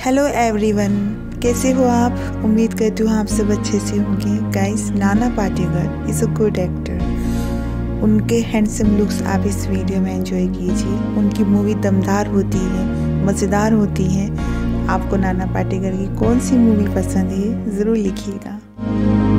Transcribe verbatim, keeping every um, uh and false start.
Hello everyone, कैसे हो आप। उम्मीद करती हूँ आप सब अच्छे से होंगे। Guys, Nana Patekar is a good actor. उनके हैंडसम लुक्स आप इस वीडियो में एंजॉय कीजिए। उनकी मूवी दमदार होती है, मज़ेदार होती है। आपको नाना पाटेकर की कौन सी मूवी पसंद है ज़रूर लिखिएगा।